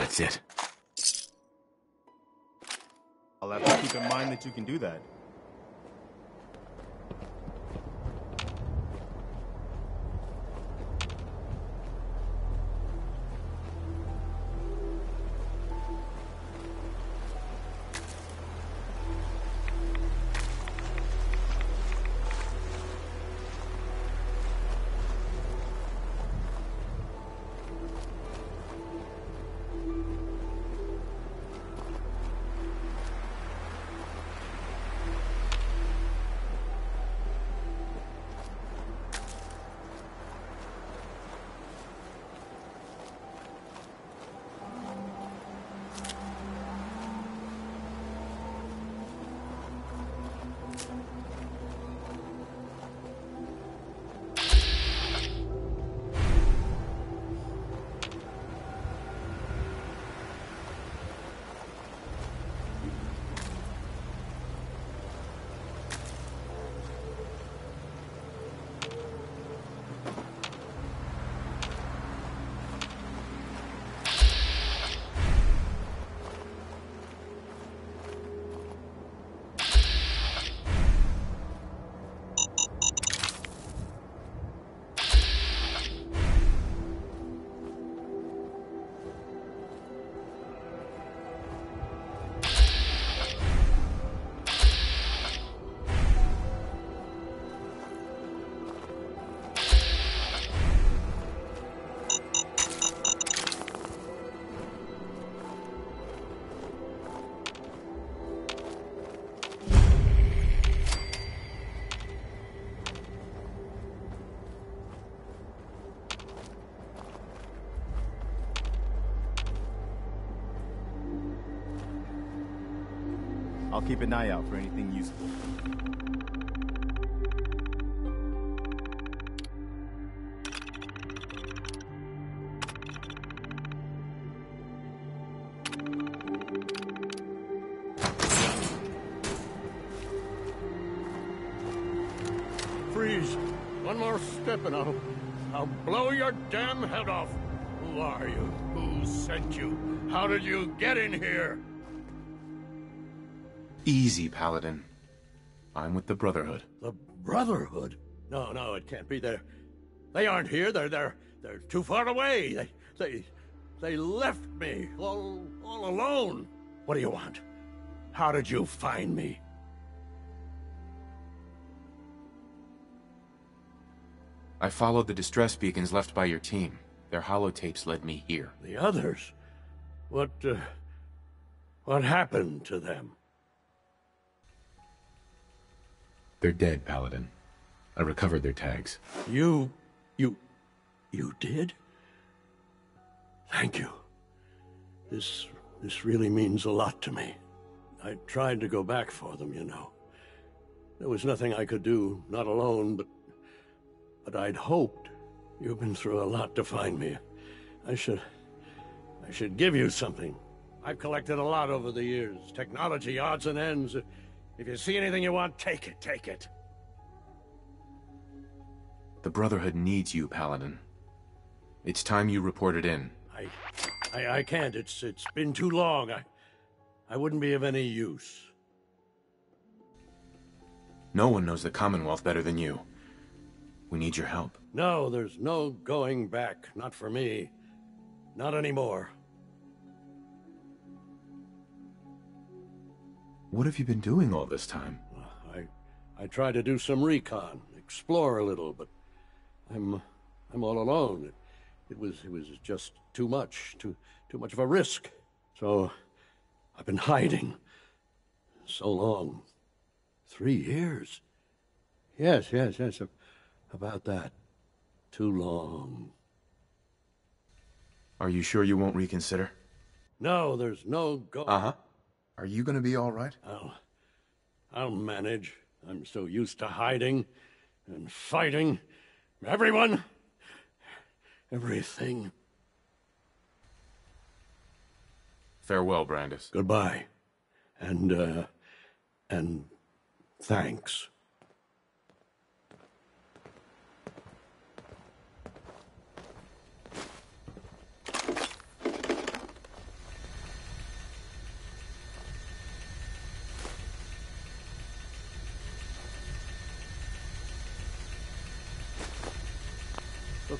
That's it. I'll have to keep in mind that you can do that. I'll keep an eye out for anything useful. Freeze! One more step and I'll blow your damn head off. Who are you? Who sent you? How did you get in here? Easy, Paladin. I'm with the Brotherhood. The Brotherhood? No, it can't be. They aren't here. They're too far away. They left me all alone. What do you want? How did you find me? I followed the distress beacons left by your team. Their holotapes led me here. The others? What happened to them? They're dead, Paladin. I recovered their tags. You did? Thank you. This really means a lot to me. I tried to go back for them, you know. There was nothing I could do, not alone, but I'd hoped. You've been through a lot to find me. I should give you something. I've collected a lot over the years. Technology, odds and ends. If you see anything you want, take it. The Brotherhood needs you, Paladin. It's time you reported in. I can't. It's been too long. I wouldn't be of any use. No one knows the Commonwealth better than you. We need your help. No, there's no going back. Not for me. Not anymore. What have you been doing all this time? I tried to do some recon, explore a little, but I'm all alone. It was just too much of a risk. So I've been hiding so long. 3 years. Yes, about that. Too long. Are you sure you won't reconsider? No, there's no go. Uh-huh. Are you gonna be all right? I'll manage. I'm so used to hiding and fighting. Everyone. Everything. Farewell, Brandis. Goodbye. And thanks.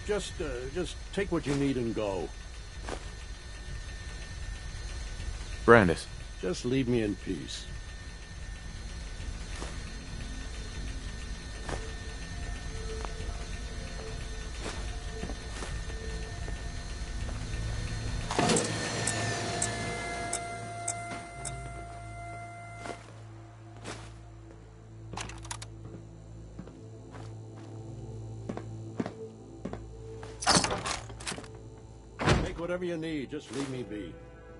just take what you need and go. Brandis. Just leave me in peace. Take whatever you need, just leave me be.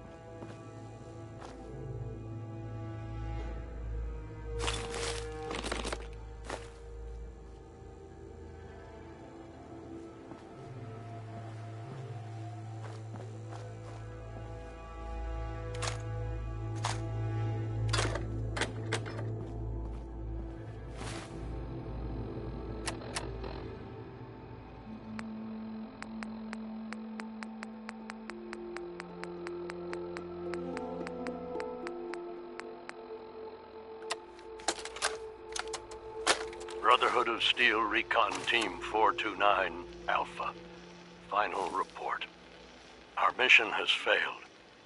Brotherhood of Steel Recon Team 429 Alpha. Final report. Our mission has failed.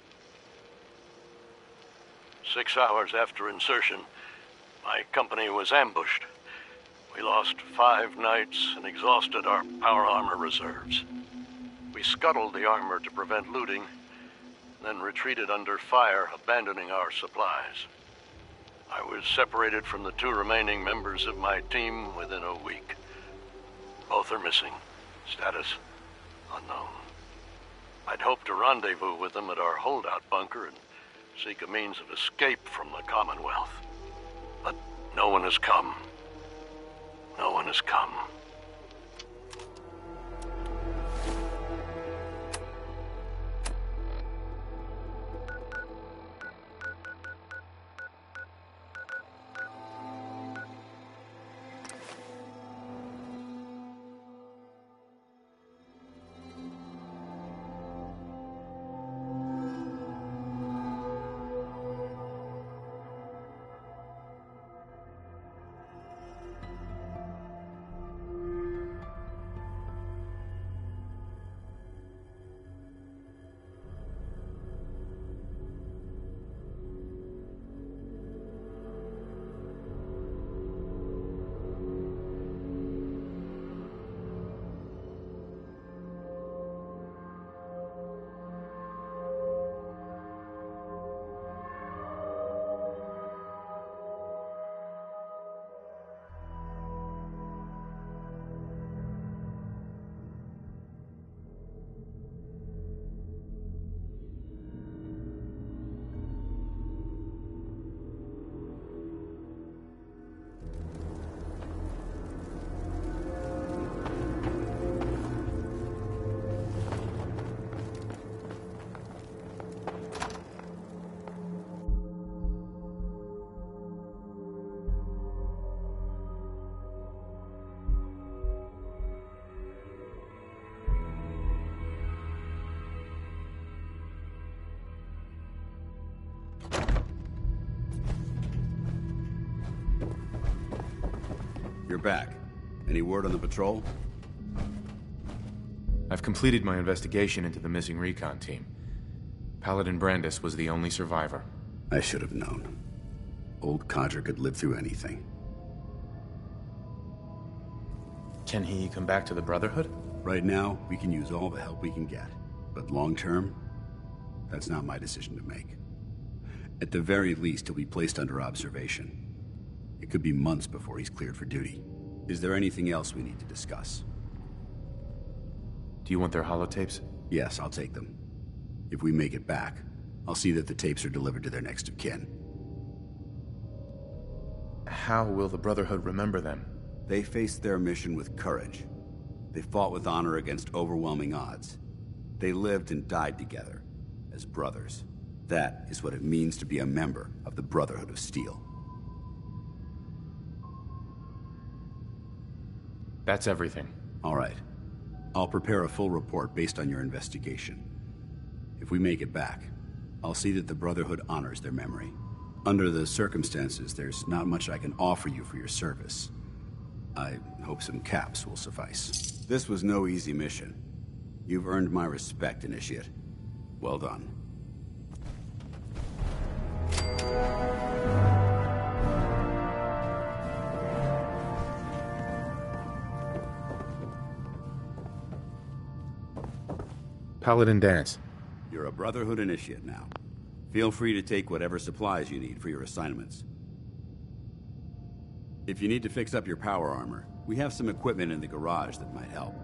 6 hours after insertion, my company was ambushed. We lost 5 knights and exhausted our power armor reserves. We scuttled the armor to prevent looting, then retreated under fire, abandoning our supplies. I was separated from the 2 remaining members of my team within a week. Both are missing. Status unknown. I'd hoped to rendezvous with them at our holdout bunker and seek a means of escape from the Commonwealth. But no one has come. No one has come. You're back. Any word on the patrol? I've completed my investigation into the missing recon team. Paladin Brandis was the only survivor. I should have known. Old Codger could live through anything. Can he come back to the Brotherhood? Right now, we can use all the help we can get. But long term, that's not my decision to make. At the very least, he'll be placed under observation. It could be months before he's cleared for duty. Is there anything else we need to discuss? Do you want their holotapes? Yes, I'll take them. If we make it back, I'll see that the tapes are delivered to their next of kin. How will the Brotherhood remember them? They faced their mission with courage. They fought with honor against overwhelming odds. They lived and died together, as brothers. That is what it means to be a member of the Brotherhood of Steel. That's everything. All right. I'll prepare a full report based on your investigation. If we make it back, I'll see that the Brotherhood honors their memory. Under the circumstances, there's not much I can offer you for your service. I hope some caps will suffice. This was no easy mission. You've earned my respect, Initiate. Well done. Paladin Danse. You're a Brotherhood Initiate now. Feel free to take whatever supplies you need for your assignments. If you need to fix up your power armor, we have some equipment in the garage that might help.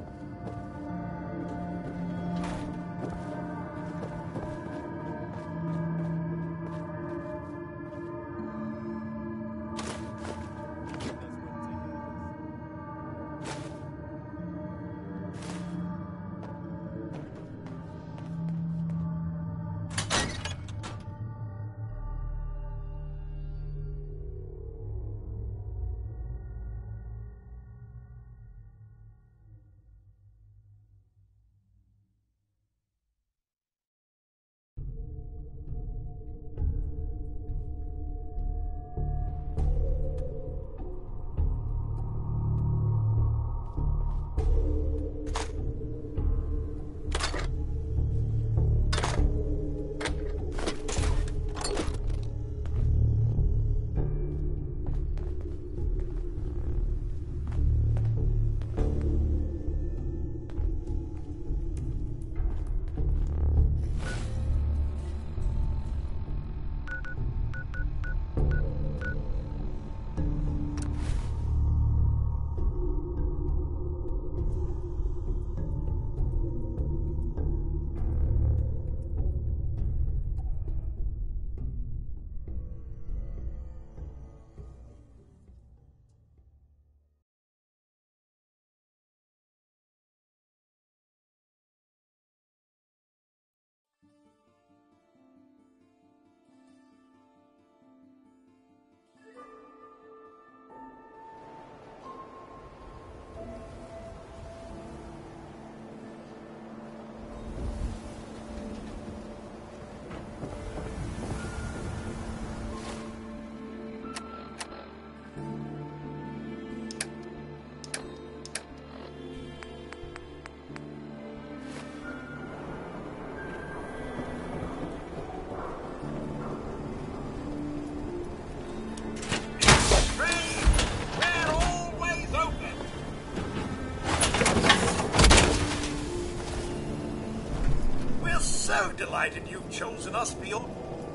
Delighted you've chosen us for your...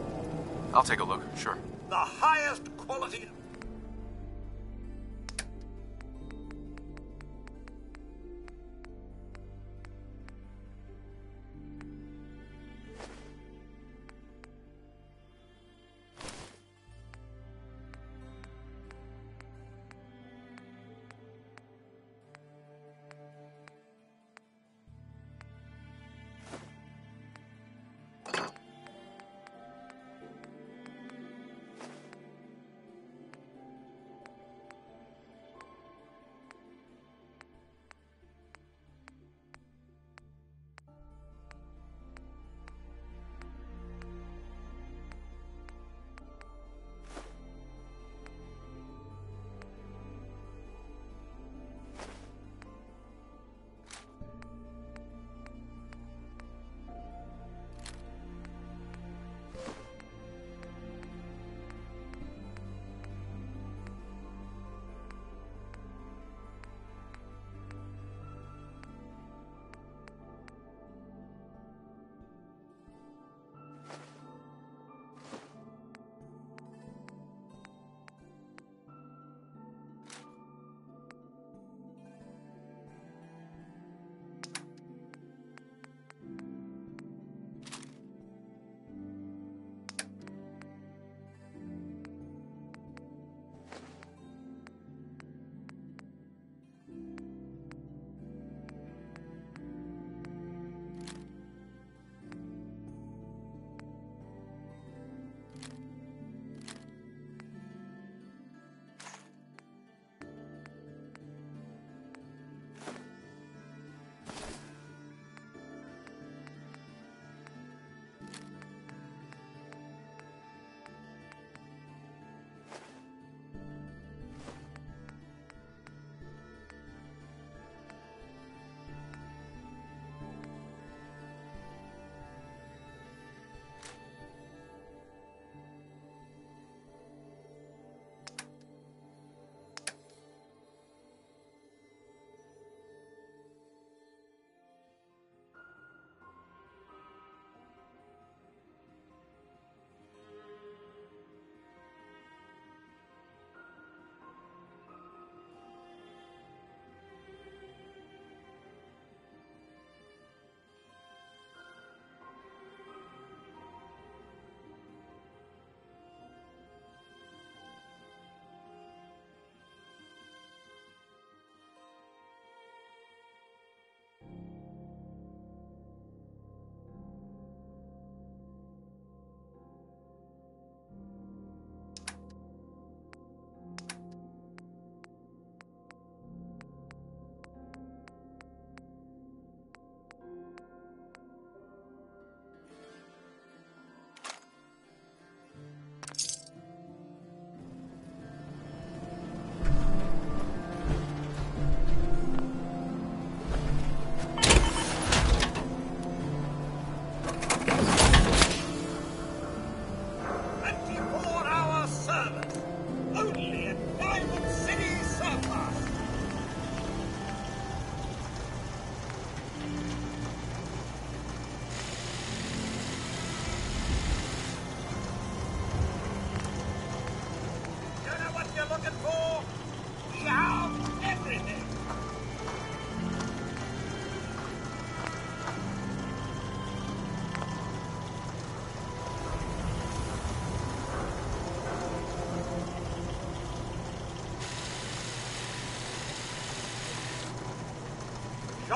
I'll take a look, sure. the highest quality...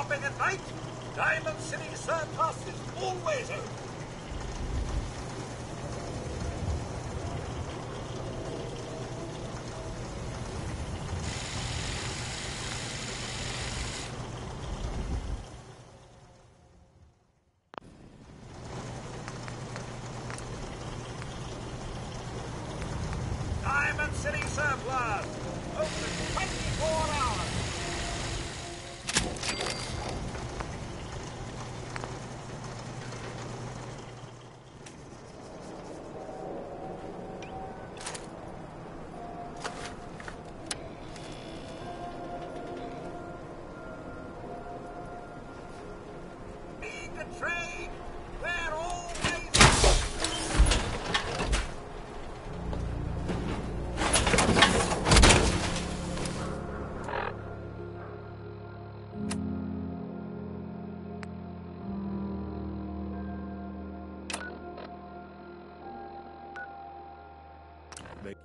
shopping at night? Diamond City Surplus is always open. Diamond City Surplus, open 24 hours. Need to trade? We're always... They-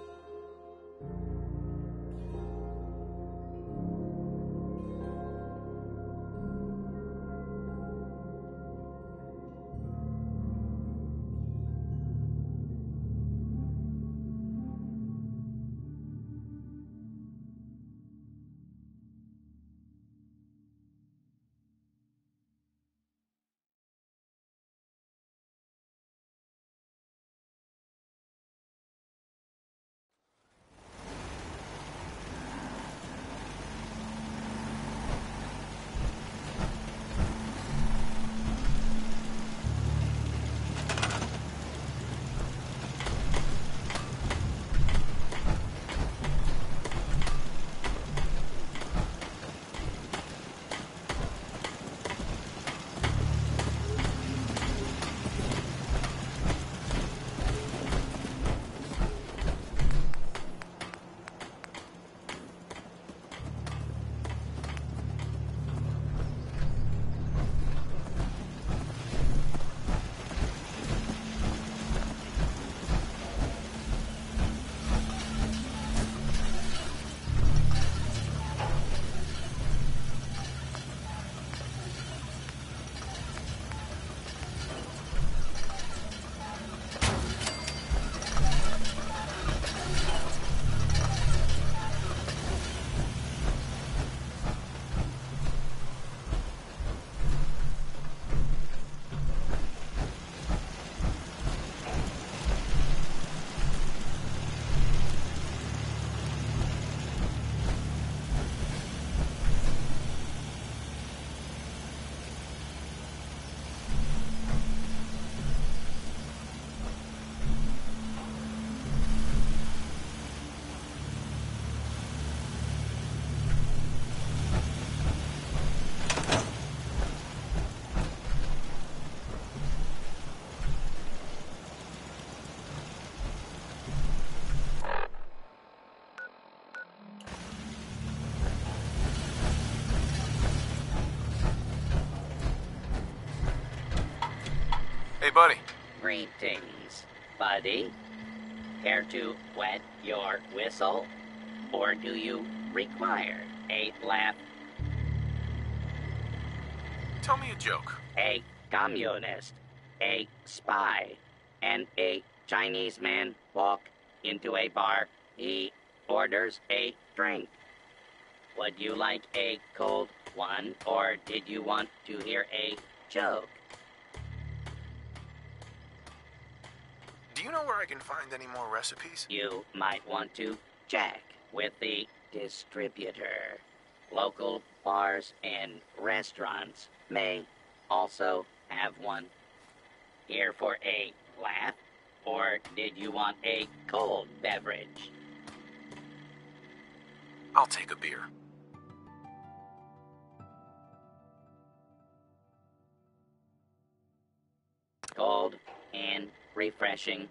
Hey, buddy. Greetings, buddy. Care to wet your whistle? Or do you require a laugh? Tell me a joke. A communist, a spy, and a Chinese man walk into a bar. He orders a drink. Would you like a cold one, or did you want to hear a joke? Do you know where I can find any more recipes? You might want to check with the distributor. Local bars and restaurants may also have one. Here for a laugh, or did you want a cold beverage? I'll take a beer. Cold and refreshing.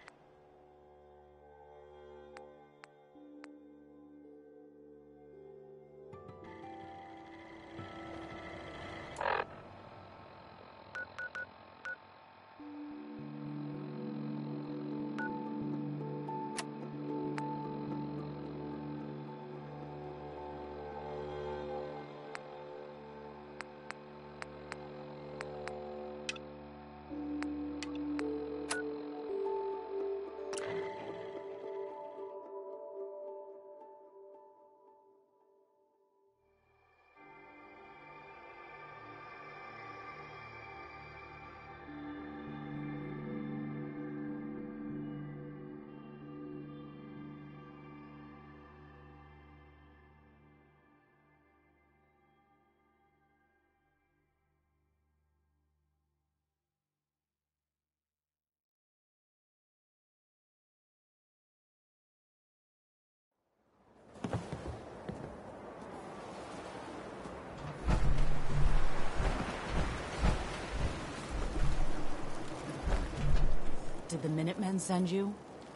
Did the Minutemen send you?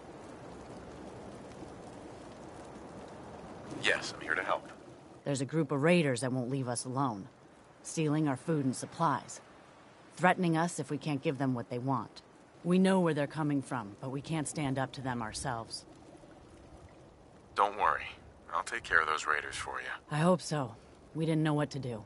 Yes, I'm here to help. There's a group of raiders that won't leave us alone. Stealing our food and supplies. Threatening us if we can't give them what they want. We know where they're coming from, but we can't stand up to them ourselves. Don't worry. I'll take care of those raiders for you. I hope so. We didn't know what to do.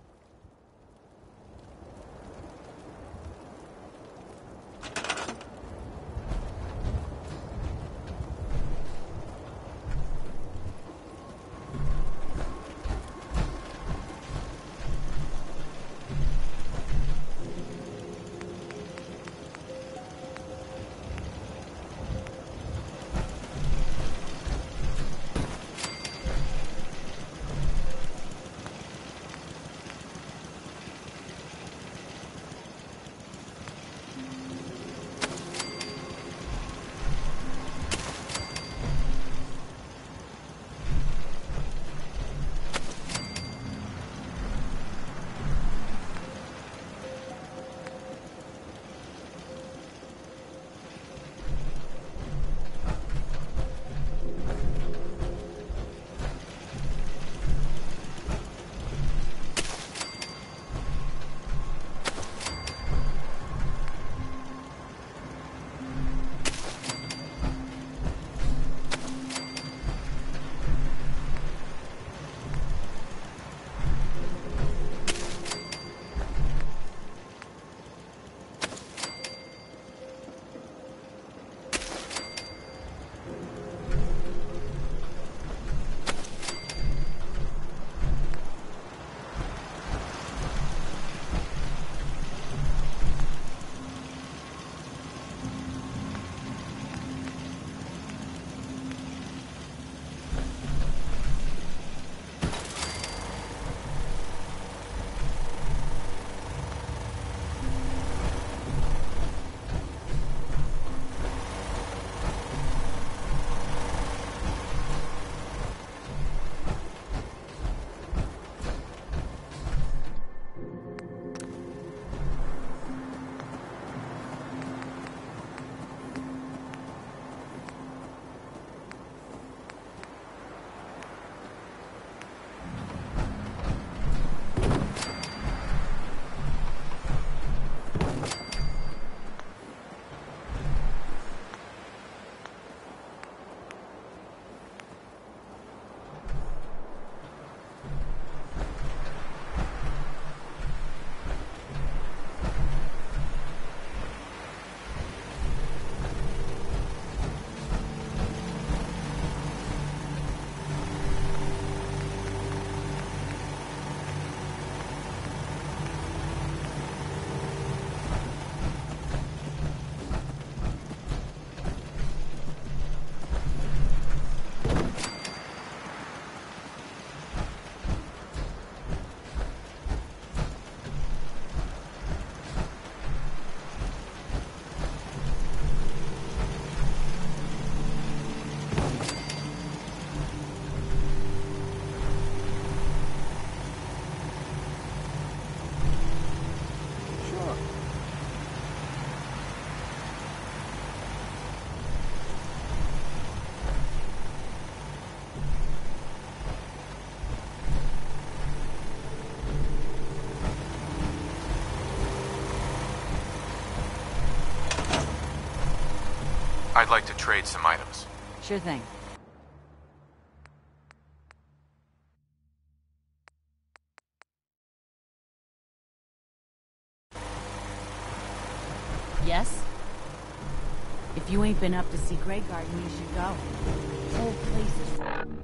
I'd like to trade some items. Sure thing. Yes? If you ain't been up to see Grey Garden, you should go. The whole place is full.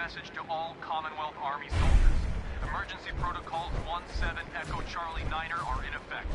message to all Commonwealth Army soldiers. Emergency protocols 17 Echo Charlie Niner are in effect.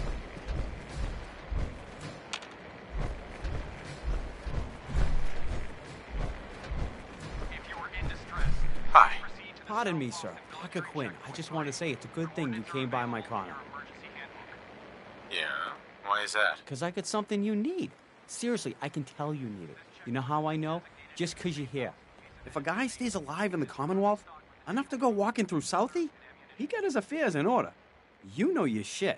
If you are in distress, Hi. proceed to the Pardon me, south sir. Boston Parker military Quinn. I just want to say it's a good thing you came by my corner. emergency handbook. Yeah? Why is that? Because I got something you need. Seriously, I can tell you need it. You know how I know? Just because you're here. If a guy stays alive in the Commonwealth, enough to go walking through Southie, he got his affairs in order. You know your shit.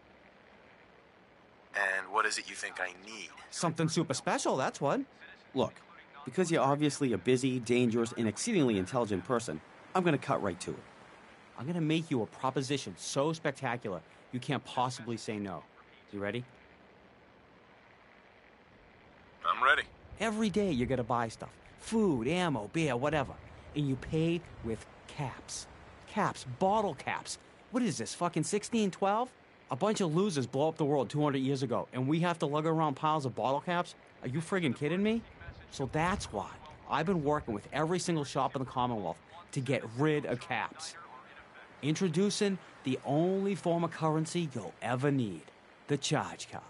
And what is it you think I need? Something super special, that's what. Look, because you're obviously a busy, dangerous, and exceedingly intelligent person, I'm going to cut right to it. I'm going to make you a proposition so spectacular you can't possibly say no. You ready? I'm ready. Every day you're going to buy stuff. Food, ammo, beer, whatever. And you pay with caps. Caps, bottle caps. What is this, fucking 1612? A bunch of losers blow up the world 200 years ago, and we have to lug around piles of bottle caps? Are you friggin' kidding me? So that's why I've been working with every single shop in the Commonwealth to get rid of caps. Introducing the only form of currency you'll ever need, the charge card.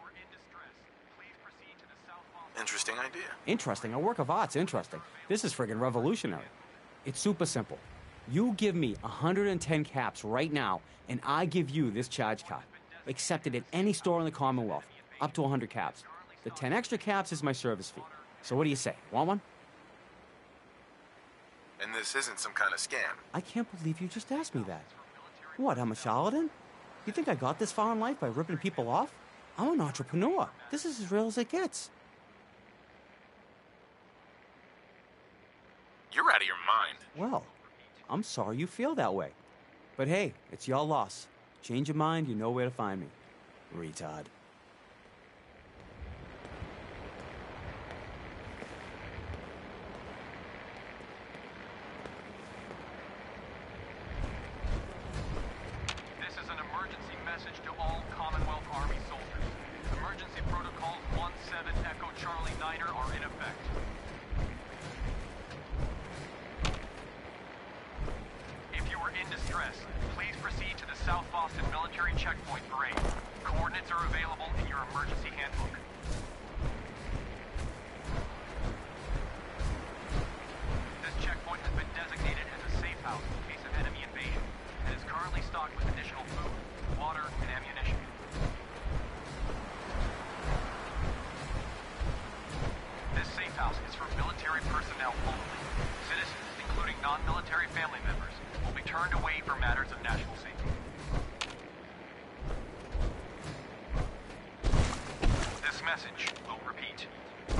Interesting idea. Interesting. A work of art's interesting. This is friggin' revolutionary. It's super simple. You give me 110 caps right now, and I give you this charge card. Accepted at any store in the Commonwealth. Up to 100 caps. The 10 extra caps is my service fee. So what do you say? Want one? And this isn't some kind of scam. I can't believe you just asked me that. What, I'm a charlatan? You think I got this far in life by ripping people off? I'm an entrepreneur. This is as real as it gets. You're out of your mind. Well, I'm sorry you feel that way. But hey, it's your loss. Change your mind, you know where to find me. Retard. This is an emergency message to all Commonwealth Army soldiers. Emergency protocols 17 Echo Charlie Niner are in effect. If you are in distress, please proceed to the South Boston Military Checkpoint Parade. Coordinates are available in your emergency handbook. This checkpoint has been designated as a safe house in case of enemy invasion, and is currently stocked with additional food, water, and ammunition. This safe house is for military personnel only. Citizens, including non-military family members, will be turned away for matters of national safety. This message will repeat.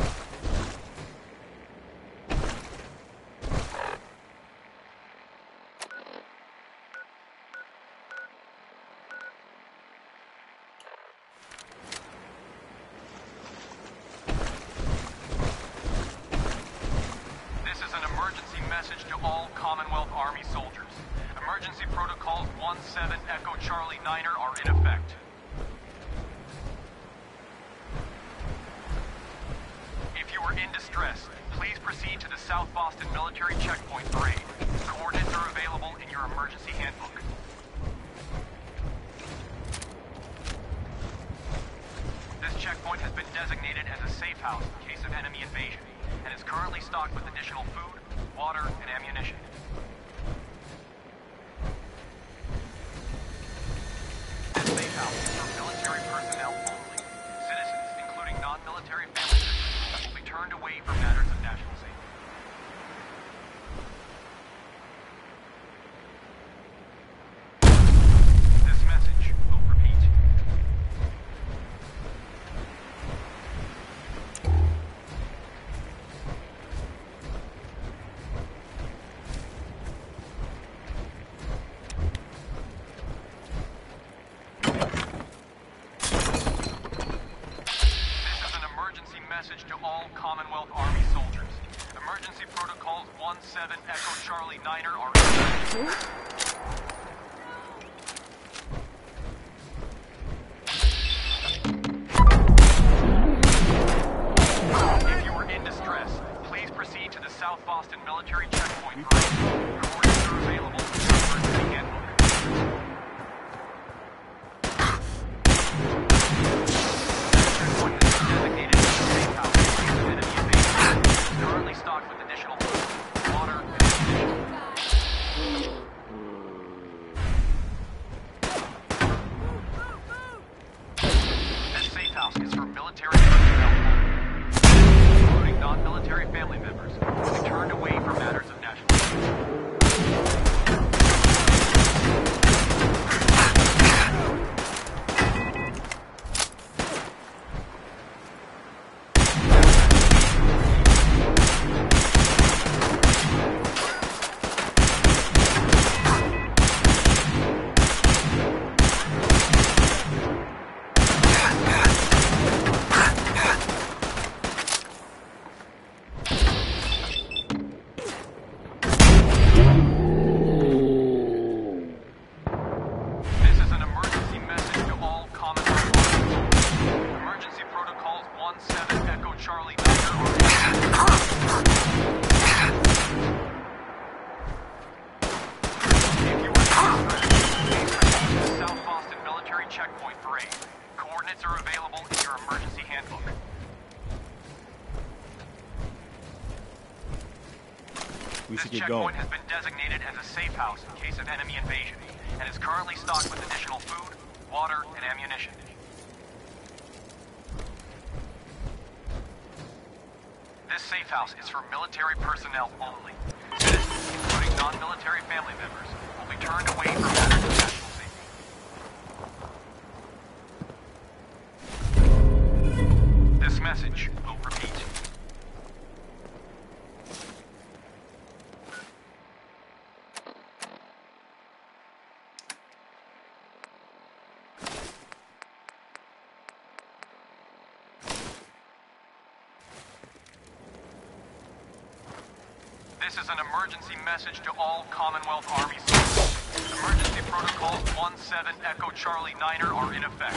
This is an emergency message to all Commonwealth Army soldiers. Emergency protocols 17 Echo Charlie Niner are in effect. If you are in distress, please proceed to the South Boston Military Checkpoint Parade. Coordinates are available in your emergency handbook. This checkpoint has been designated as a safe house in case of enemy invasion, and is currently stocked with additional food, water, and ammunition. This safe house is for military personnel only. Citizens, including non-military family members, will be turned away for matters of national safety. This message will repeat. This is an emergency message to all Commonwealth Army soldiers. Emergency protocols 17 Echo Charlie Niner are in effect. If you are in distress, please proceed to the South Boston Military Checkpoint family members will be turned away for matters of national security. We should This get going. checkpoint has been designated as a safe house in case of enemy invasion, and is currently stocked with additional food, water, and ammunition. This safe house is for military personnel only. Citizens, including non-military family members, will be turned away for matters of national safety. This message will repeat. This is an emergency message to all Commonwealth Army soldiers. Emergency protocols 17 Echo Charlie Niner are in effect.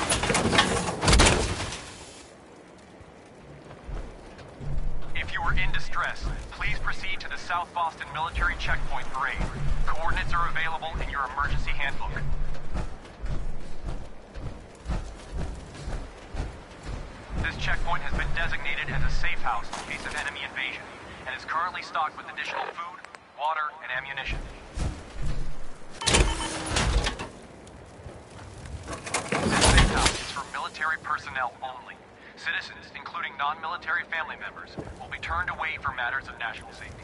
If you are in distress, please proceed to the South Boston Military Checkpoint Parade. Coordinates are available in your emergency handbook. This checkpoint has been designated as a safe house in case of enemy invasion, and is currently stocked with additional food, water, and ammunition. This safe house is for military personnel only. Citizens, including non-military family members, will be turned away for matters of national safety.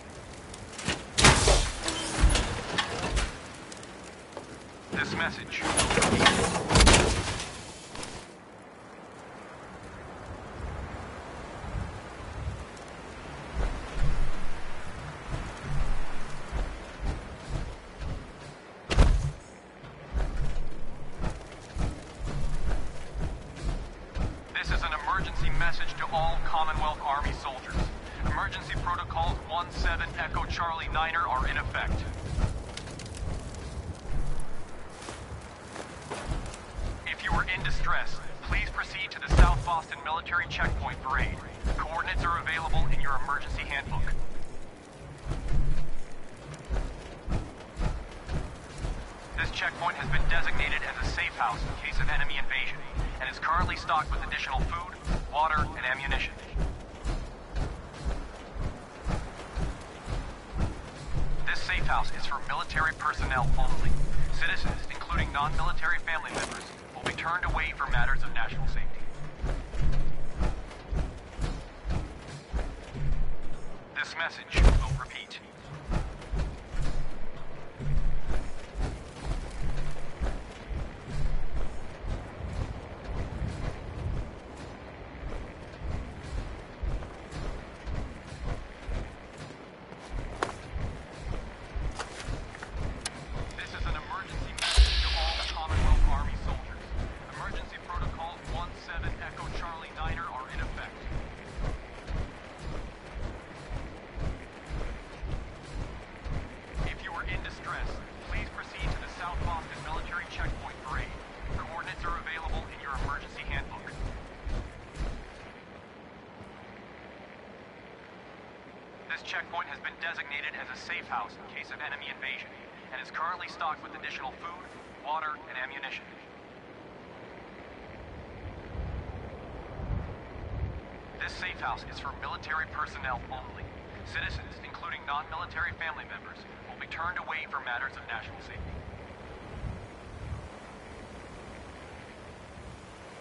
This message will repeat. Message to all Commonwealth Army soldiers. Emergency protocols 17 Echo Charlie Niner are in effect. If you are in distress, please proceed to the South Boston Military Checkpoint Parade. Coordinates are available in your emergency handbook. This checkpoint has been designated as a safe house in case of enemy invasion, and is currently stocked with additional food, water, and ammunition. This safe house is for military personnel only. Citizens, including non-military family members, will be turned away for matters of national safety. This message will repeat. Checkpoint has been designated as a safe house in case of enemy invasion, and is currently stocked with additional food, water, and ammunition. This safe house is for military personnel only. Citizens, including non-military family members, will be turned away for matters of national safety.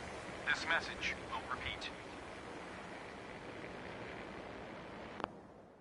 This message will repeat.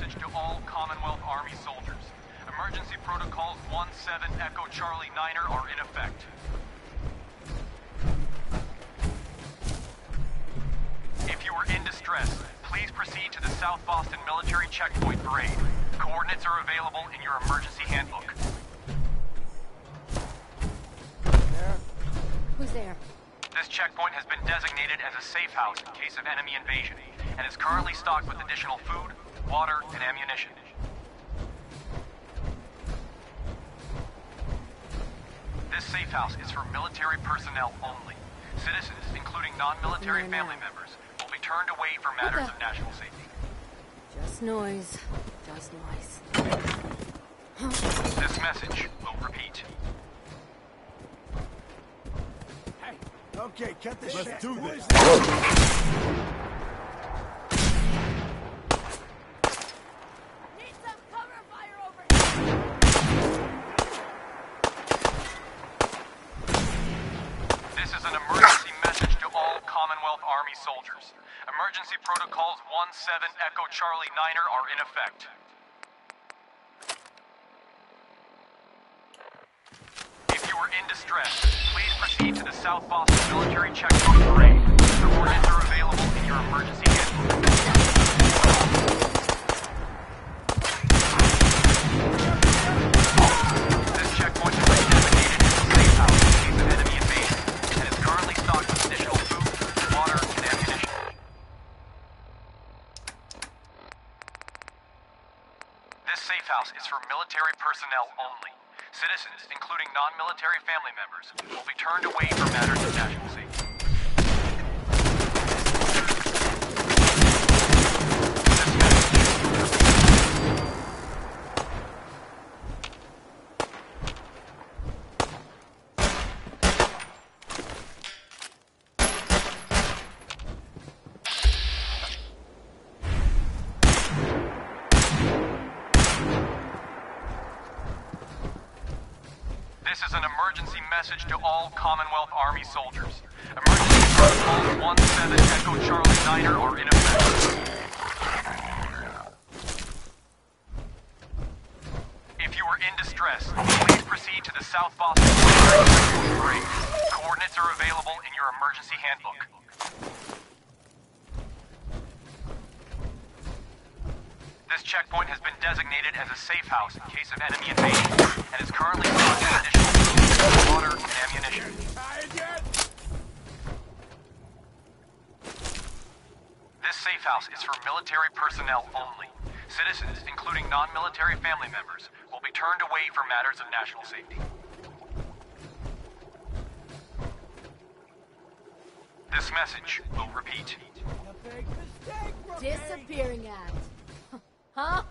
message to all Commonwealth Army soldiers. Emergency protocols 17 Echo Charlie Niner are in effect. If you are in distress, please proceed to the South Boston Military Checkpoint Parade. Coordinates are available in your emergency handbook. Who's there? This checkpoint has been designated as a safe house in case of enemy invasion, and is currently stocked with additional food, water, and ammunition. This safe house is for military personnel only. Citizens, including non-military family members, will be turned away for matters of national safety. Just noise. Just noise. This message will repeat. Okay, cut this shit. Let's do this. Need some cover fire over here. This is an emergency message to all Commonwealth Army soldiers. Emergency protocols 17 Echo Charlie Niner are in effect. If you are in distress, please proceed to the South Boston Military Checkpoint Parade. Coordinates are available in your emergency handbook. This checkpoint has been designated as a safe house in case of enemy invasion, and is currently stocked with additional food, water, and ammunition. This safe house is for military personnel only. Citizens, including non-military family members, will be turned away for matters of national safety. This is an emergency message to all Commonwealth Army soldiers. Emergency protocols 17 Echo Charlie Niner are in effect. If you are in distress, please proceed to the South Boston Military Checkpoint Parade. Coordinates are available in your emergency handbook. This checkpoint has been designated as a safe house in case of enemy invasion, and is currently stocked with additional food, water, and ammunition. This safe house is for military personnel only. Citizens, including non-military family members, will be turned away for matters of national safety. This message will repeat. Disappearing act. Huh?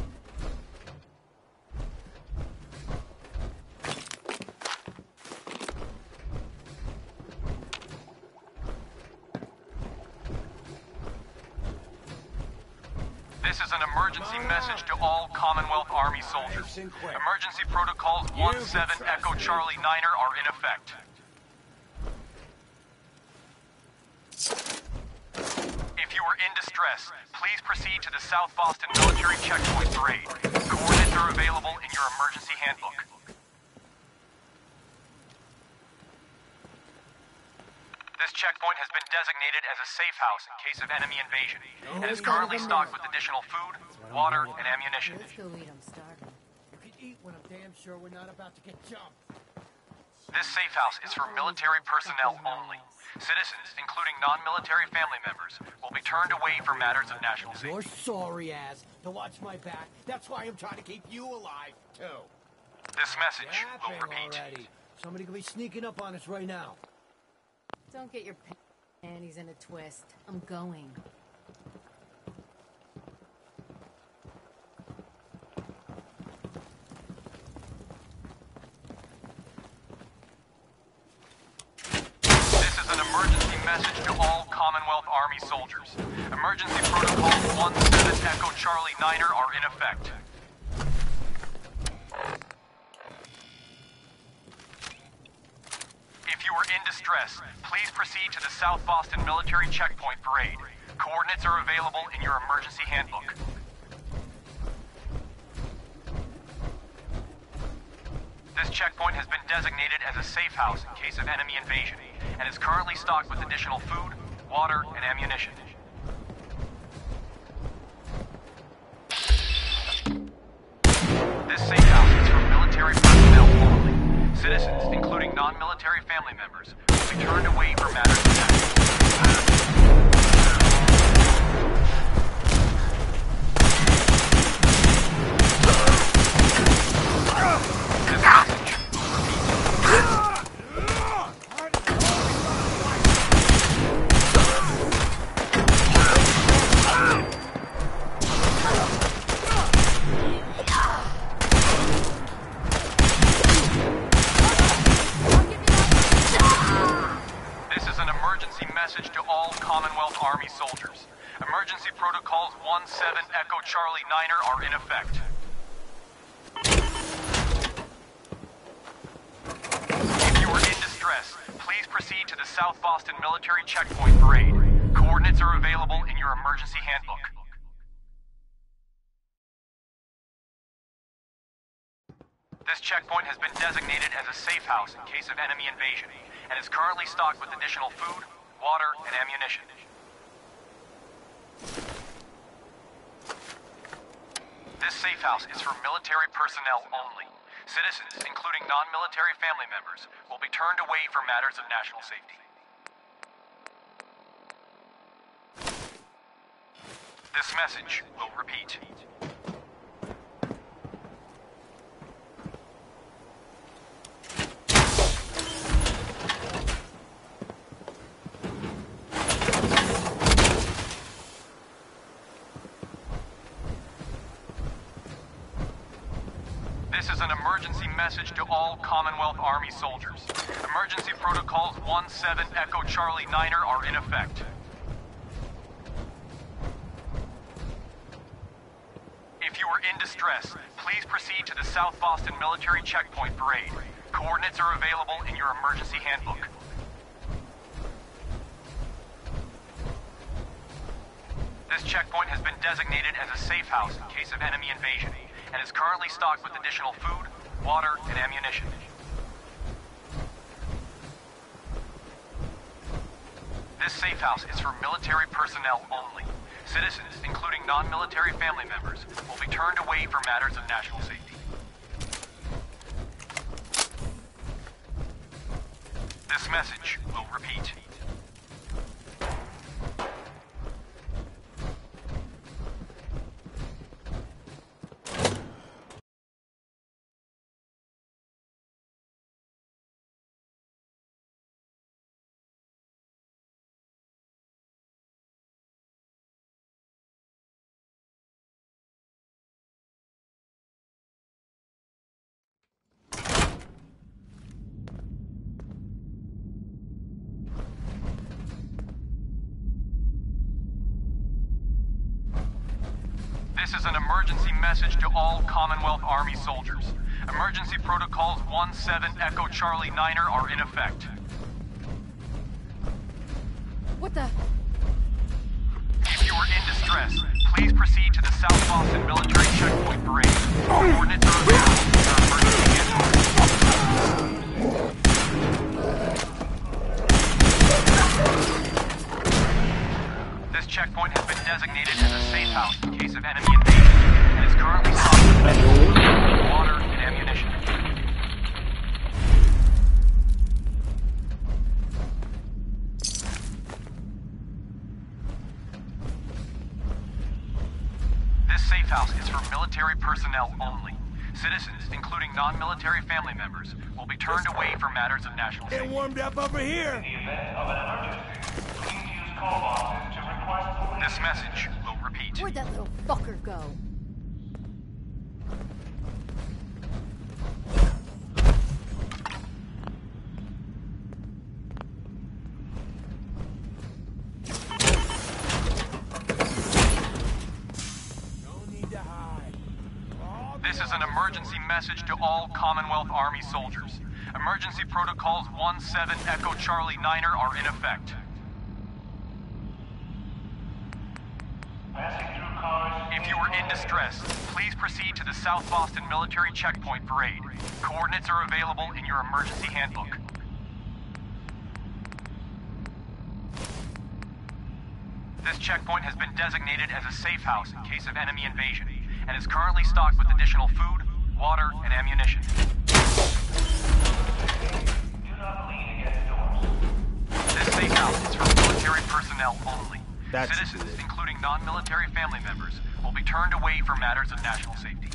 This is an emergency message to all Commonwealth Army soldiers. Emergency protocols 17 Echo Charlie Niner are in effect. If you are in distress, please proceed to the South Boston Military Checkpoint Parade. Coordinates are available in your emergency handbook. This checkpoint has been designated as a safe house in case of enemy invasion, and is currently stocked with additional food, water, and ammunition. Let's go eat. I'm starving. You can eat when I'm damn sure we're not about to get jumped. This safe house is for military personnel only. Citizens, including non-military family members, will be turned away for matters of national safety. You're sorry ass to watch my back. That's why I'm trying to keep you alive, too. This message will repeat. Already. Somebody could be sneaking up on us right now. Don't get your panties in a twist. I'm going. This is an emergency message to all Commonwealth Army soldiers. Emergency protocols 17 Echo Charlie Niner are in effect. If you are in distress, please proceed to the South Boston Military Checkpoint Parade. Coordinates are available in your emergency handbook. checkpoint has been designated as a safe house in case of enemy invasion, and is currently stocked with additional food, water, and ammunition. This safe house is for military personnel only. Citizens, including non-military family members, will be turned away for matters of national message to all Commonwealth Army soldiers. Emergency protocols 17 Echo Charlie Niner are in effect. If you are in distress, please proceed to the South Boston Military Checkpoint for aid. Coordinates are available in your emergency handbook. This checkpoint has been designated as a safe house in case of enemy invasion, and is currently stocked with additional food, water, and ammunition. This safe house is for military personnel only. Citizens, including non-military family members, will be turned away for matters of national safety. This message will repeat. This is an emergency message to all Commonwealth Army soldiers. Emergency protocols 17 Echo Charlie Niner are in effect. If you are in distress, please proceed to the South Boston Military Checkpoint for aid. Coordinates are available in your emergency handbook. This checkpoint has been designated as a safe house in case of enemy invasion, and is currently stocked with additional food, water, and ammunition. This safe house is for military personnel only. Citizens, including non-military family members, will be turned away for matters of national safety. This message will repeat. This is an emergency message to all Commonwealth Army soldiers. Emergency protocols 17 Echo Charlie Niner are in effect. What the? If you are in distress, please proceed to the South Boston Military Checkpoint for aid. Coordinates are available in your emergency handbook. This checkpoint has been designated as a safe house in case of enemy invasion, and is currently stocked with food, water, and ammunition. This safe house is for military personnel only. Citizens, including non-military family members, will be turned away for matters of national safety. Get warmed up over here! In the event of an emergency, please use call boxes to request police. This message will repeat. Where'd that little fucker go? This is an emergency message to all Commonwealth Army soldiers. Emergency protocols 17 Echo Charlie Niner are in effect. If If you are in distress, please proceed to the South Boston Military Checkpoint for aid. Coordinates are available in your emergency handbook. This checkpoint has been designated as a safe house in case of enemy invasion, and is currently stocked with additional food, water, and ammunition. Do not lean against doors. This safe house is for military personnel only. That's Citizens, good. including non-military family members, will be turned away for matters of national safety.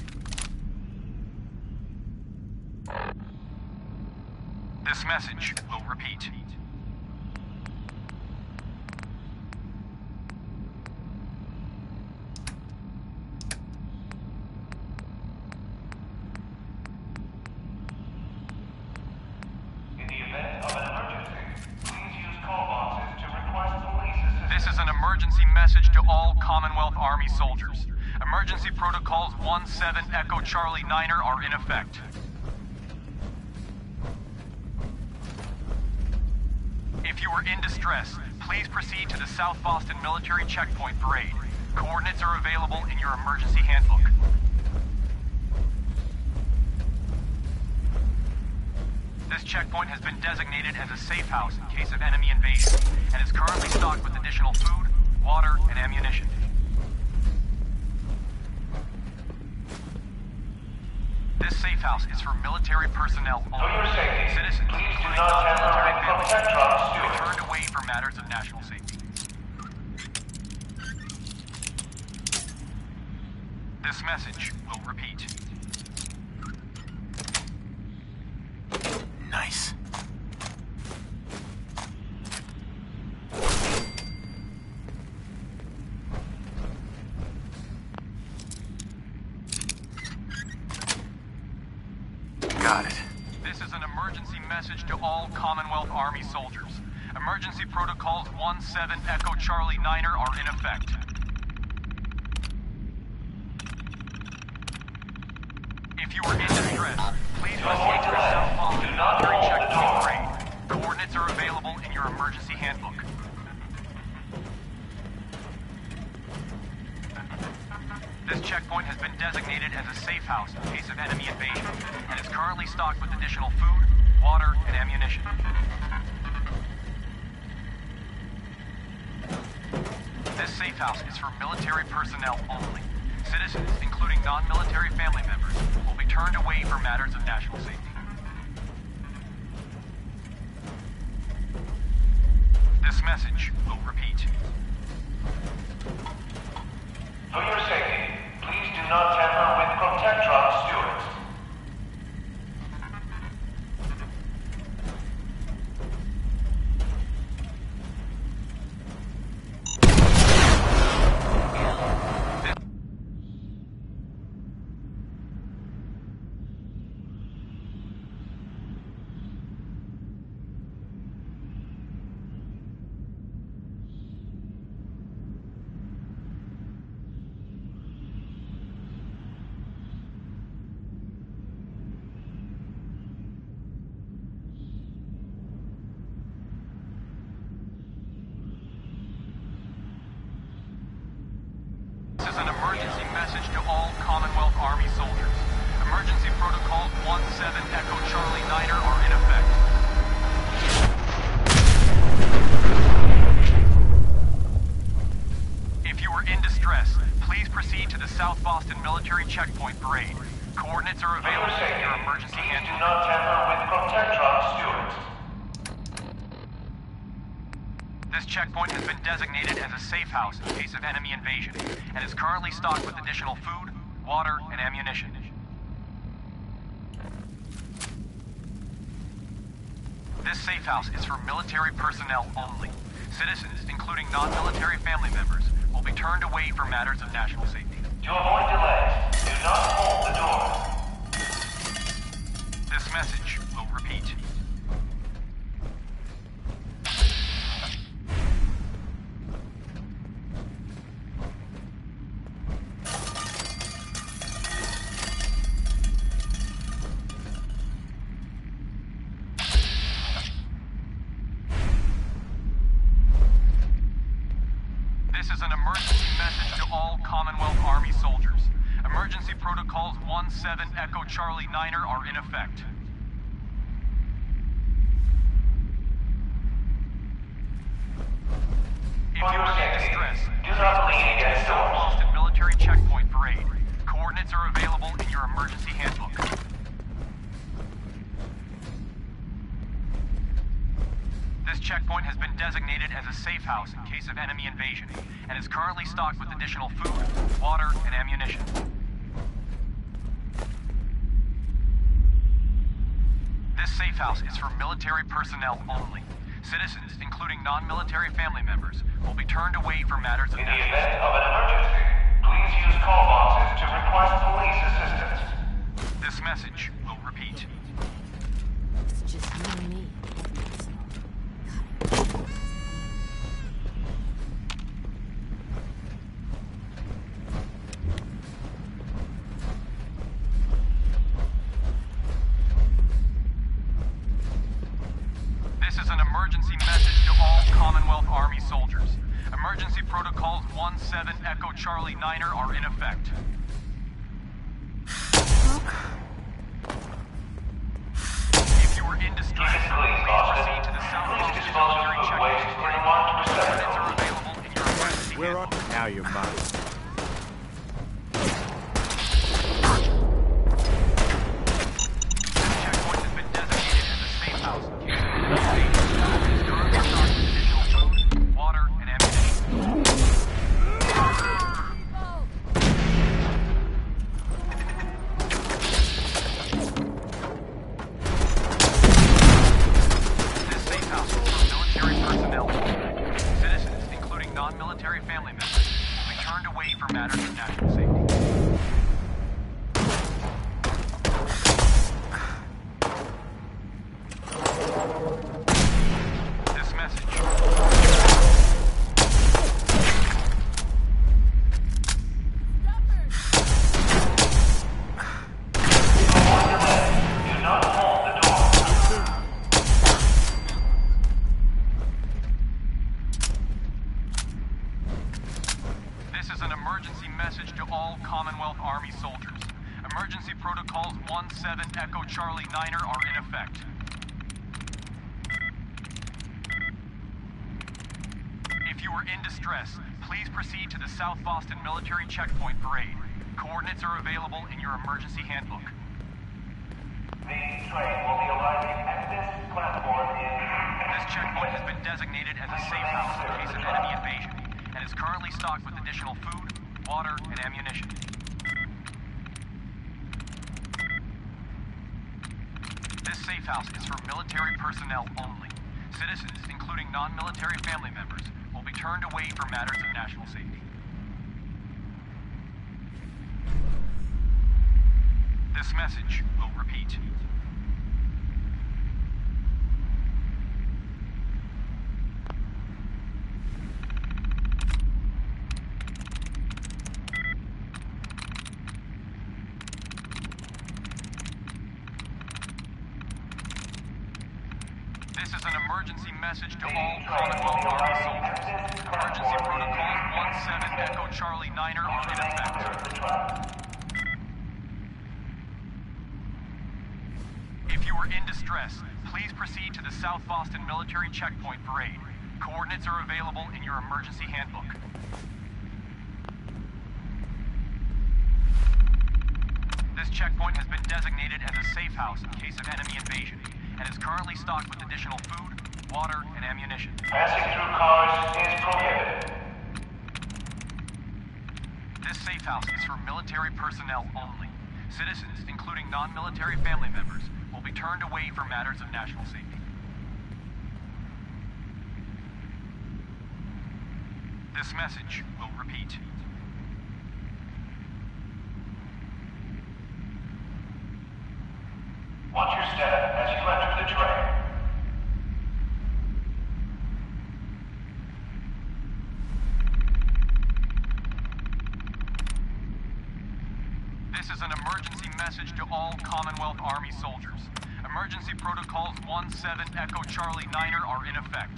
This message will repeat. In the event of an emergency, please use call boxes to request police assistance. This is an emergency message to all Commonwealth Army soldiers. Emergency protocols 17 Echo Charlie Niner are in effect. If you are in distress, please proceed to the South Boston Military Checkpoint for aid. Coordinates are available in your emergency handbook. This checkpoint has been designated as a safe house in case of enemy invasion, and is currently stocked with additional food, water, and ammunition. This safe house is for military personnel only. For your safety, Citizens, please do including not tamper non-military with families, Protectron will be stewards. turned away for matters of national safety. This message will repeat. Nice. Got it. This is an emergency message to all Commonwealth Army soldiers. Emergency protocols 17 Echo Charlie Niner are in effect. If you are in distress, please proceed to the South Boston Military Checkpoint for aid. Coordinates are available in your emergency handbook. This checkpoint has been designated as a safe house in case of enemy invasion, and is currently stocked with additional food, water, and ammunition. This safe house is for military personnel only. Citizens, including non-military family members, will be turned away for matters of national safety. This message will repeat. For your safety, please do not tamper with Protectron stewards. This is an emergency message to all Commonwealth Army soldiers. Emergency protocols 17 Echo Charlie Niner are in effect. If you are in distress, please proceed to the South Boston Military Checkpoint for aid. Coordinates are For your available in safety, your emergency please do handbook. not tamper with Protectron stewards. This checkpoint has been designated as a safe house in case of enemy invasion, and is currently stocked with additional food, water, and ammunition. This safe house is for military personnel only. Citizens, including non-military family members, will be turned away for matters of national safety. To avoid delays, do not hold the door. This message will repeat. This is an emergency message to all Commonwealth Army soldiers. 17 Echo Charlie Niner are in effect. If you are in distress, please proceed to the South Boston Military Checkpoint Parade. Coordinates are available in your emergency handbook. This checkpoint has been designated as a safe house in case of enemy invasion, and is currently stocked with additional food, water, and ammunition. This safe house is for military personnel only. Citizens, including non-military family members, will be turned away for matters of In the event of an emergency, please use call boxes to request police assistance. This message will repeat. It's just you and me. This is an emergency message to all Commonwealth Army soldiers. Emergency protocols 17 Echo Charlie Niner are in effect. If you are in distress, please proceed to the South Boston Military Checkpoint Parade. Coordinates are available in your emergency Where are handbook. now you're mine. Checkpoint has been designated as a safe house in case of enemy invasion. It is currently stocked with additional food, water, and ammunition. This safe house is for military personnel only. Citizens, including non-military family members, will be turned away for matters of national safety. This message. Do not hold the door. This is an emergency message to all Commonwealth Army soldiers. Emergency protocols 17 Echo Charlie Niner are in effect. If you are in distress, please proceed to the South Boston Military Checkpoint Parade. Coordinates are available in your emergency handbook. The train will be arriving at this platform in... This checkpoint has been designated as a safe house in case of enemy invasion, and is currently stocked with additional food, water, and ammunition. This safe house is for military personnel only. Citizens, including non-military family members, will be turned away for matters of national safety. This message will repeat. This is an emergency message to all Commonwealth Army soldiers. Emergency protocols 17 Echo Charlie Niner are in effect. If you are in distress, please proceed to the South Boston Military Checkpoint Parade. Coordinates are available in your emergency handbook. This checkpoint has been designated as a safe house in case of enemy invasion, and is currently stocked with additional food, water, and ammunition. Passing through cars is prohibited. This safe house is for military personnel only. Citizens, including non-military family members, will be turned away for matters of national safety. This message will repeat. Watch your step as you enter the train. This is an emergency message to all Commonwealth Army soldiers. Emergency protocols 17 Echo Charlie Niner are in effect.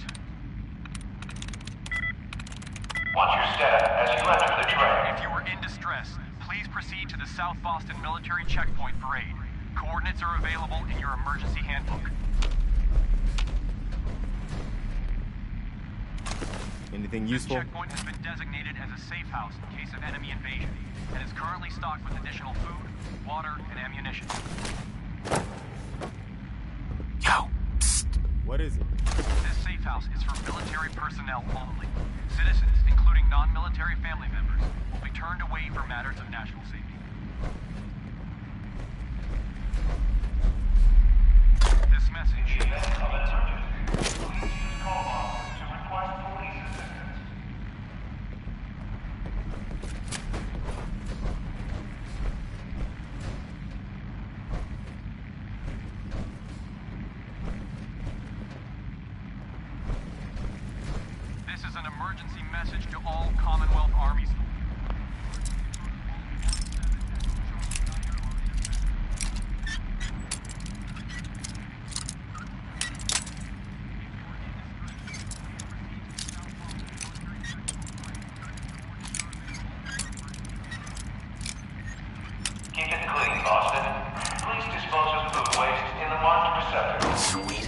Watch your step as you enter the train. If you are in distress, please proceed to the South Boston Military Checkpoint Parade. Coordinates are available in your emergency handbook. Anything This useful? checkpoint has been designated as a safe house in case of enemy invasion, and is currently stocked with additional food, water, and ammunition. Yo, psst. What is it? This safe house is for military personnel only. Citizens, including non-military family members, will be turned away for matters of national safety. This message. In the event of an emergency, please use call boxes to request police assistance. This is an emergency message to all Commonwealth Army soldiers. Keep it clean, Boston. Please dispose of food waste in the marked receptacle. Sweet.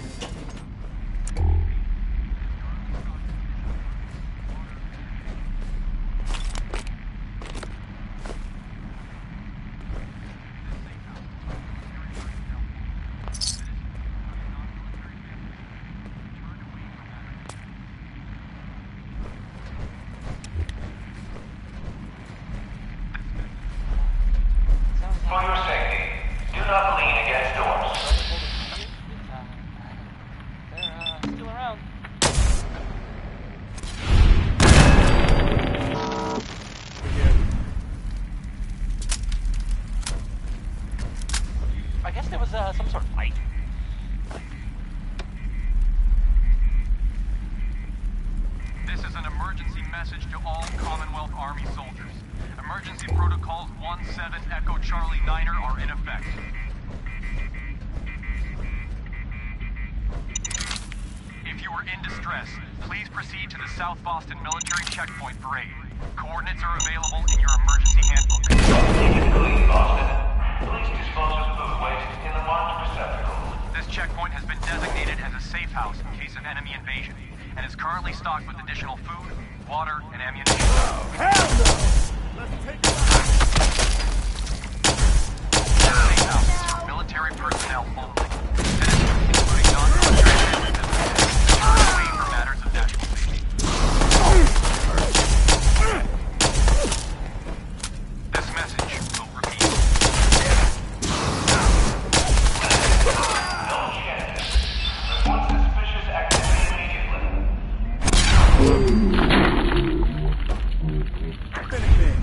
For your safety, do not lean against doors. Still around. I guess there was some sort of fight. This is an emergency message to all Commonwealth Army soldiers. Emergency protocols 17 Echo Charlie Niner are in effect. If you are in distress, please proceed to the South Boston Military Checkpoint Parade. Coordinates are available in your emergency handbook. Keep it clean, Boston. Please dispose of food waste in the marked receptacle. This checkpoint has been designated as a safe house in case of enemy invasion, and is currently stocked with additional food, water, and ammunition. Hell no! Let's take it out! This safe house is for military personnel only. Citizens, including non-military family members, are turned away for matters of national safety. This message will repeat. No chances. Report suspicious activity immediately. Finish it.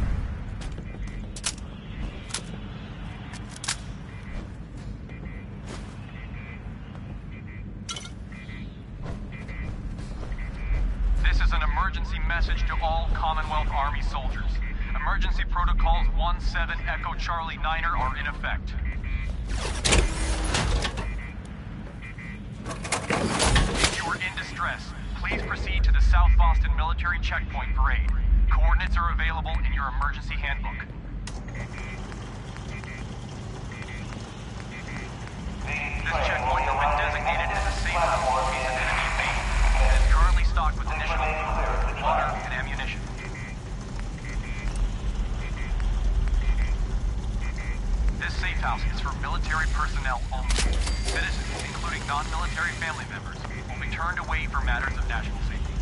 This is an emergency message to all Commonwealth Army soldiers. Emergency protocols 17 Echo Charlie Niner are in effect. If you are in distress, please proceed to the South Boston Military Checkpoint Parade. Coordinates are available in your emergency handbook. This checkpoint has been designated as a safe house in case of enemy invasion, and is currently stocked with additional food, water, and ammunition. This safe house is for military personnel only. Citizens, including non-military family members, will be turned away for matters of national safety.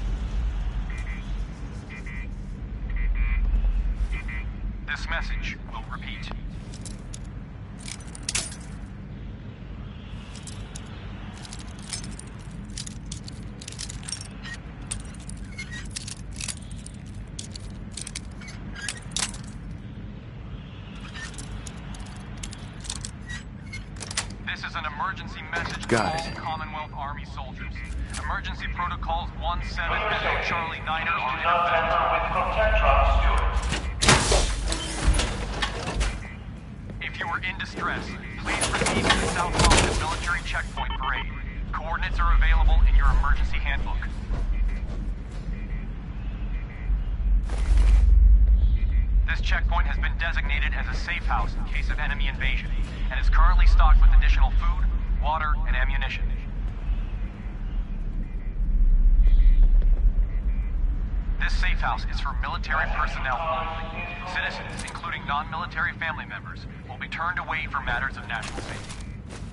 This message will repeat. This is an emergency message to Got all it. Commonwealth Army soldiers. Emergency protocols 17 For your Echo safety, Charlie Niner please are do in not effect. tamper with Protectron stewards. If you are in distress, please proceed to the South Boston Military Checkpoint Parade. Coordinates are available in your emergency handbook. This This checkpoint has been designated as a safe house in case of enemy invasion, and is currently stocked with additional food, water, and ammunition. This safe house is for military personnel only. Citizens, including non-military family members, will be turned away for matters of national safety.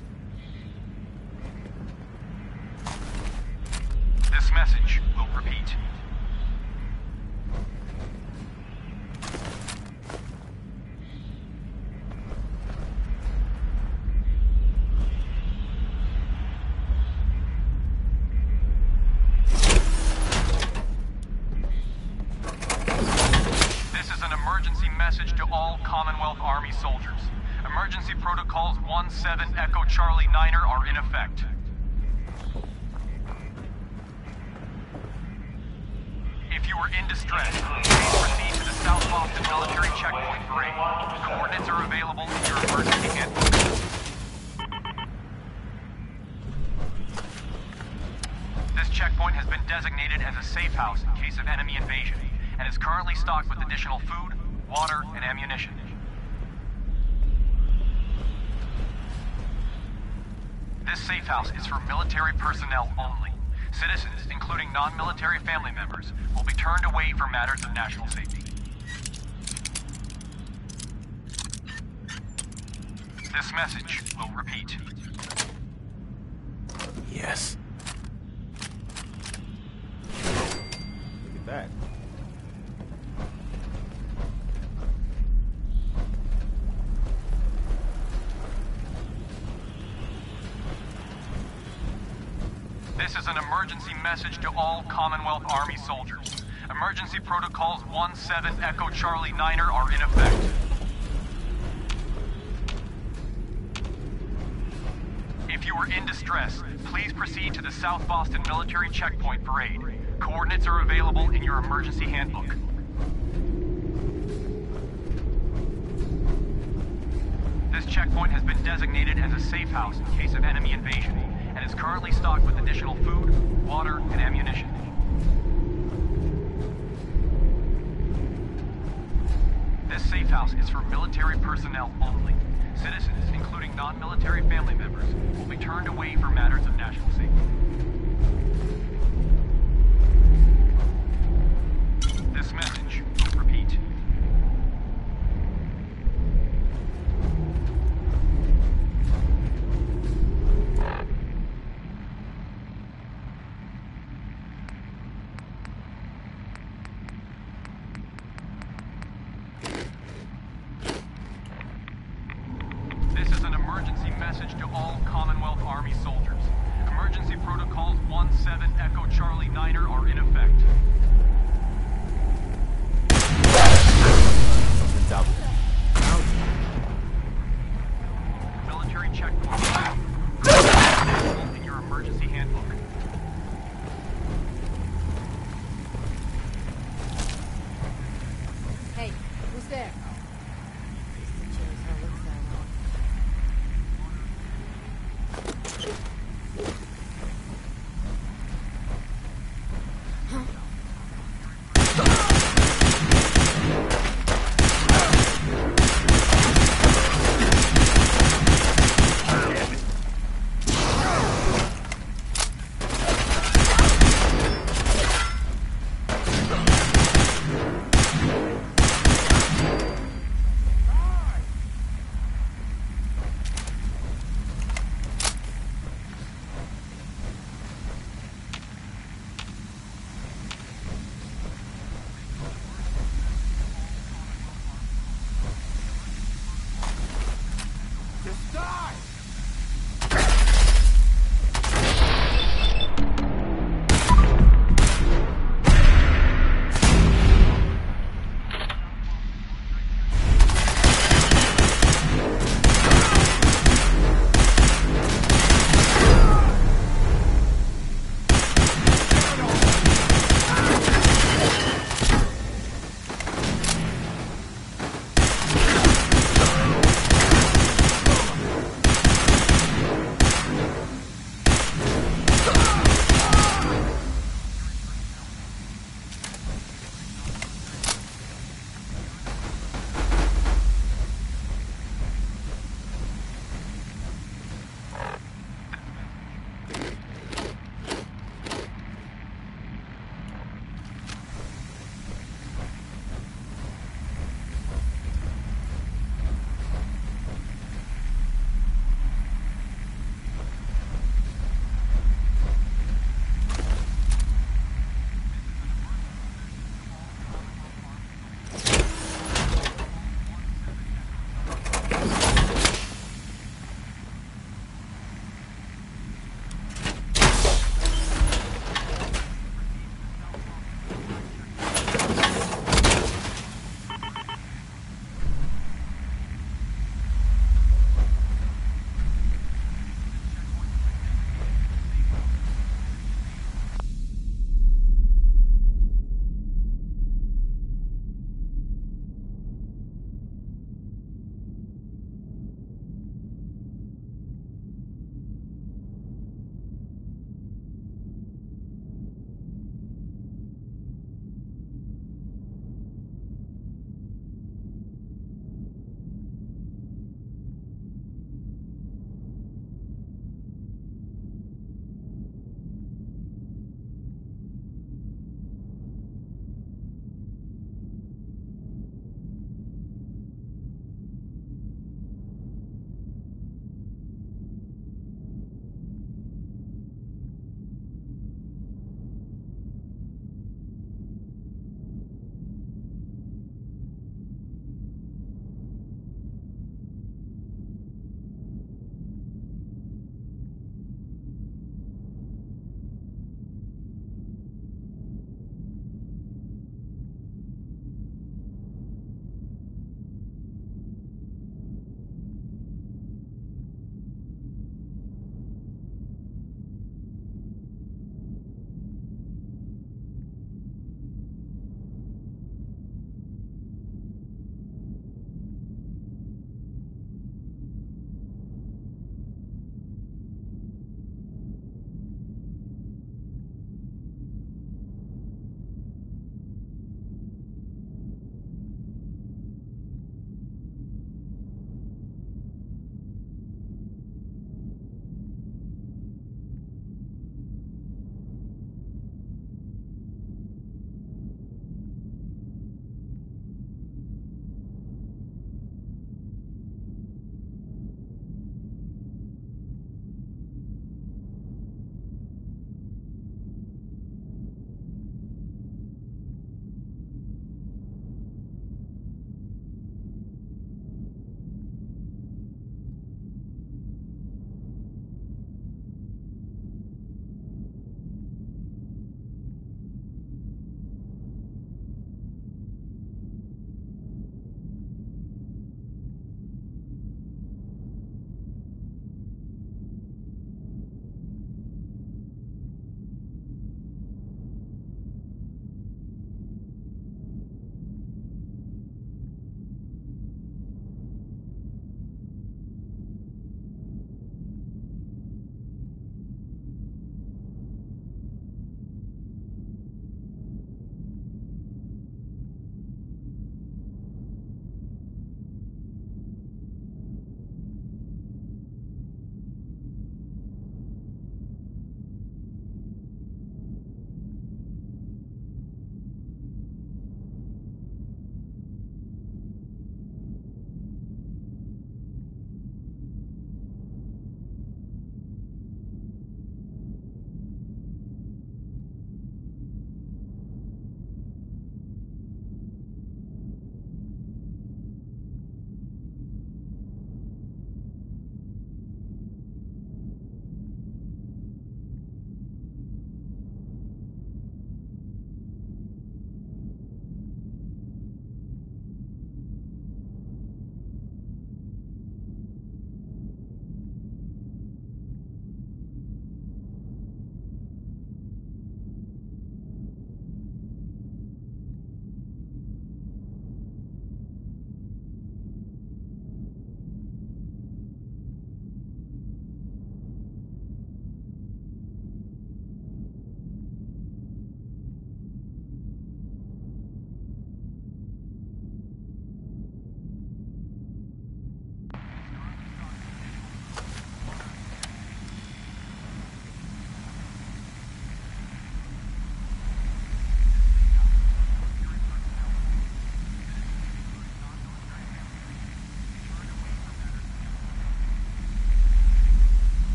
This message will repeat. Message to all Commonwealth Army soldiers. Emergency protocols 17 Echo Charlie 9er are in effect. If you are in distress, please proceed to the South Boston Military Checkpoint Parade. Coordinates are available in your emergency handbook. This checkpoint has been designated as a safe house in case of enemy invasion, and is currently stocked with additional food, water, and ammunition. This safe house is for military personnel only. Citizens, including non-military family members, will be turned away for matters of national safety. This message will repeat. Yes. Look at that. This is an emergency message to all Commonwealth Army soldiers. Emergency protocols 17 Echo Charlie 9er are in effect. If you are in distress, please proceed to the South Boston Military Checkpoint Parade. Coordinates are available in your emergency handbook. This checkpoint has been designated as a safe house in case of enemy invasion, and is currently stocked with additional food, water, and ammunition. This safe house is for military personnel only. Citizens, including non-military family members, will be turned away for matters of national safety. This message will repeat. Emergency message to all Commonwealth Army soldiers. Emergency protocols 17 Echo Charlie 9er are in effect. Something's out there. Military checkpoint. In your emergency handbook. Hey, who's there?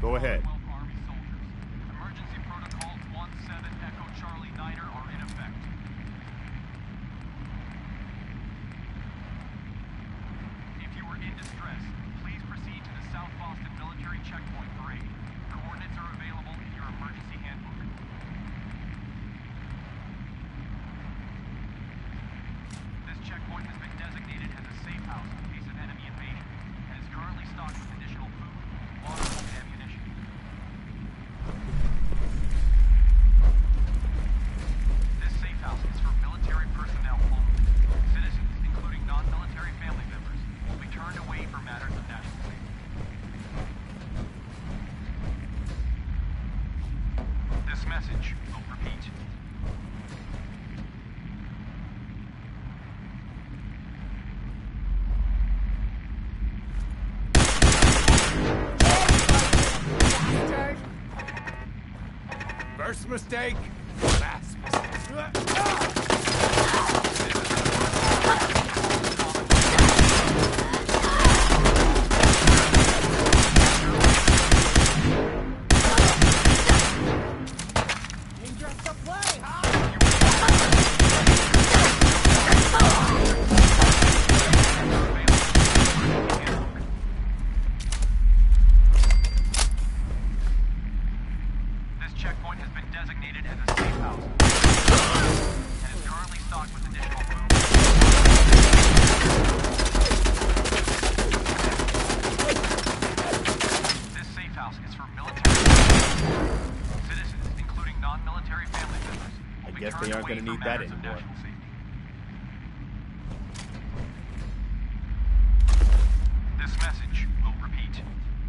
Go ahead. Army soldiers. Emergency protocols 17 Echo Charlie Niner are in effect. If you are in distress, please proceed to the South Boston Military Checkpoint Parade. Coordinates are available in your emergency handbook. This checkpoint has been designated as a safe house in case of enemy invasion, and is currently stocked with additional food, water, and ammunition. This safe house is for military personnel only. Citizens, including non-military family members, will be turned away for matters of national safety. This message will repeat. First mistake, last mistake. Dangerous to play, huh? This checkpoint has been designated as a safe house and is currently stocked with additional food. This safe house is for military citizens, including non-military family members. I will be guess they turned aren't away gonna for need that matters of anymore. national safety. This message will repeat.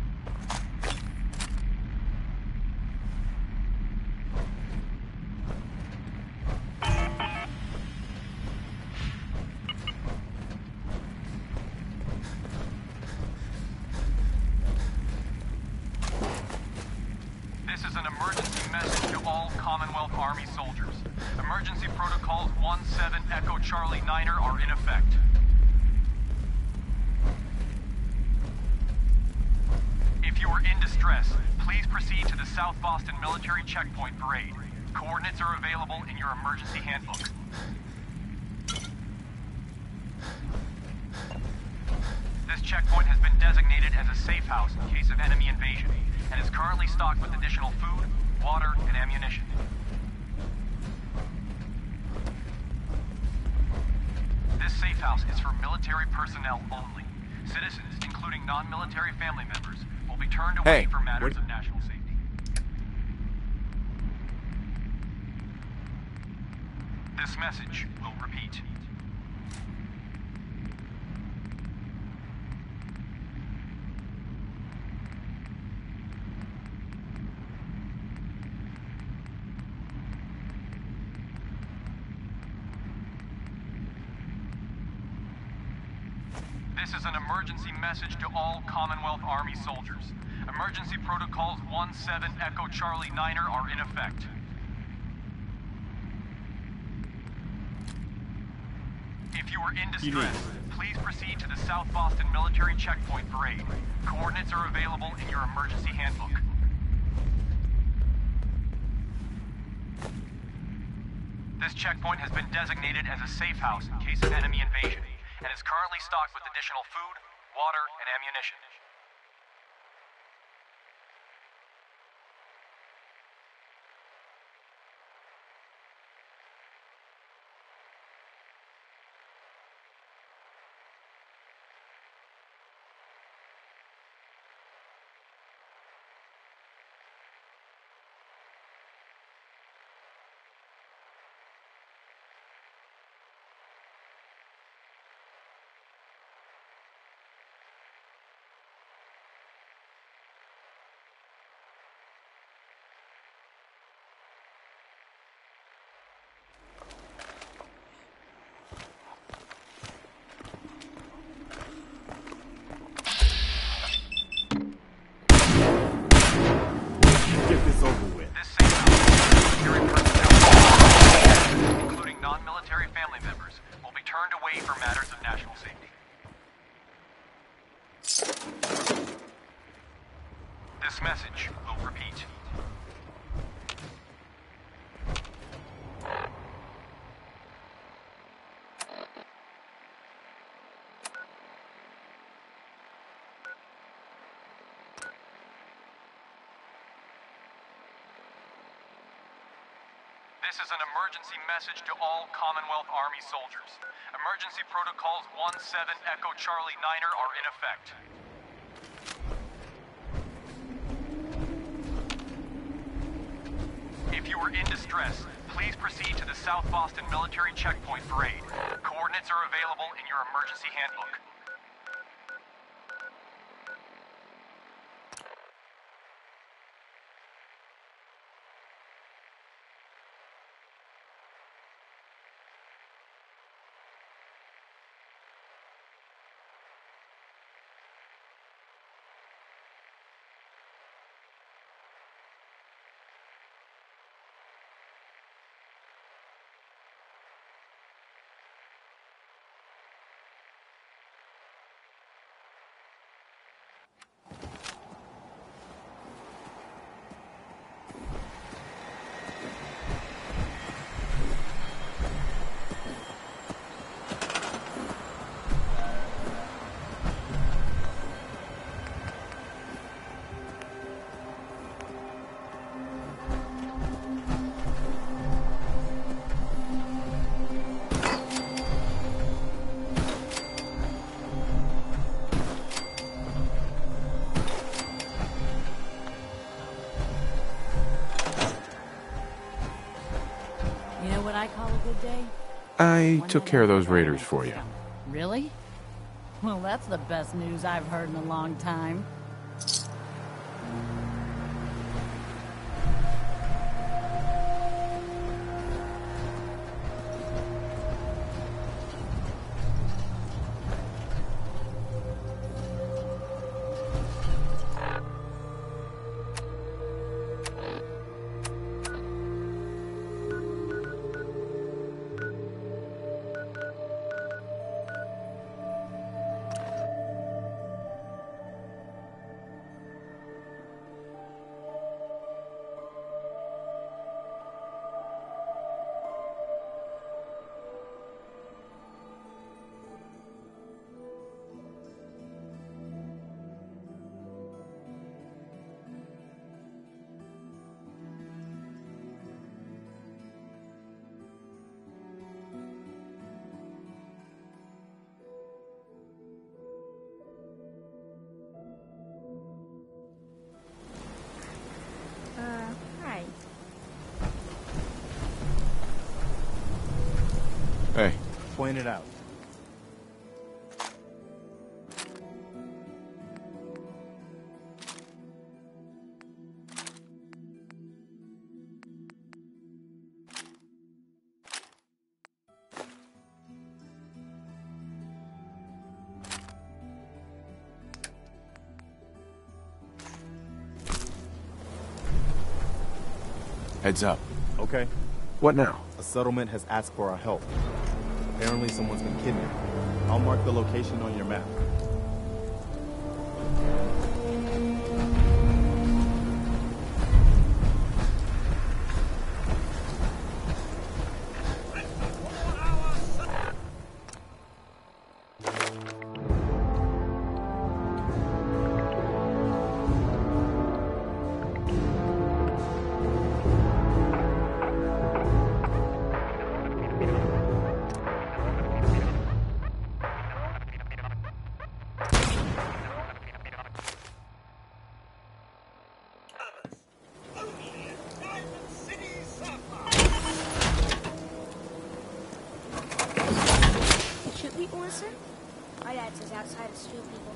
This is an emergency message to all Commonwealth Army soldiers. Emergency protocols 17 Echo Charlie Niner are in effect. If you are in distress, please proceed to the South Boston Military Checkpoint Parade. Coordinates are available in your emergency handbook. This checkpoint has been designated as a safe house in case of enemy invasion, and is currently stocked with additional food, water, and ammunition. This safe house is for military personnel only. Citizens, including non-military family members, will be turned away for matters of national safety. This message will repeat. This is an emergency message to all Commonwealth Army soldiers. Emergency protocols 17 Echo Charlie Niner are in effect. If you are in distress, please proceed to the South Boston Military Checkpoint Parade. Coordinates are available in your emergency handbook. This checkpoint has been designated as a safe house in case of enemy invasion, and is currently stocked with additional food, water, and ammunition. This message will repeat. This is an emergency message to all Commonwealth Army soldiers. Emergency protocols 17 Echo Charlie 9er are in effect. If you are in distress, please proceed to the South Boston Military Checkpoint for aid. Coordinates are available in your emergency handbook. I call a good day? I took care of those raiders for you. Really? Well, that's the best news I've heard in a long time. Hi. Hey. Point it out. Heads up. Okay. What now? A settlement has asked for our help. Apparently someone's been kidnapped. I'll mark the location on your map. Should we listen? My dad says outside is two people.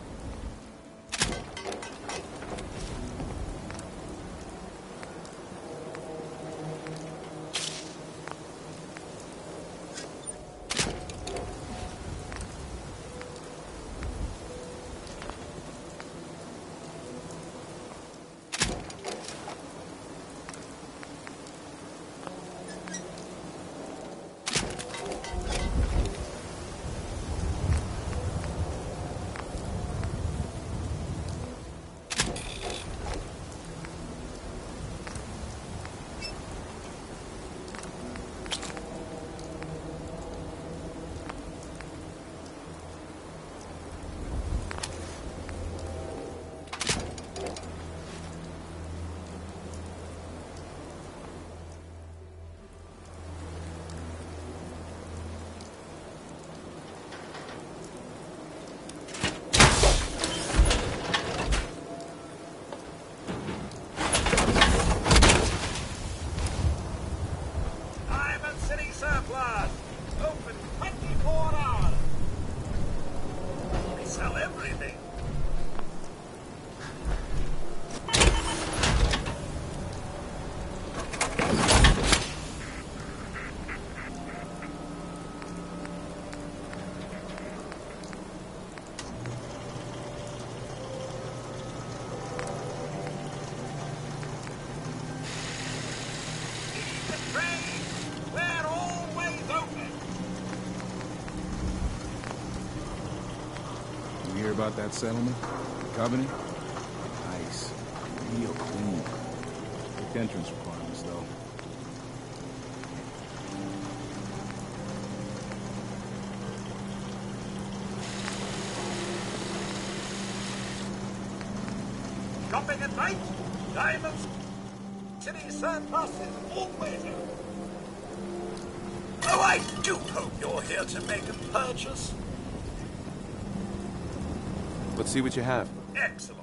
everything. About that settlement? The Covenant? Nice. Real clean. Strict entrance requirements, though. Shopping at night? Diamond City surplus is always open. Oh, I do hope you're here to make a purchase. Let's see what you have. Excellent.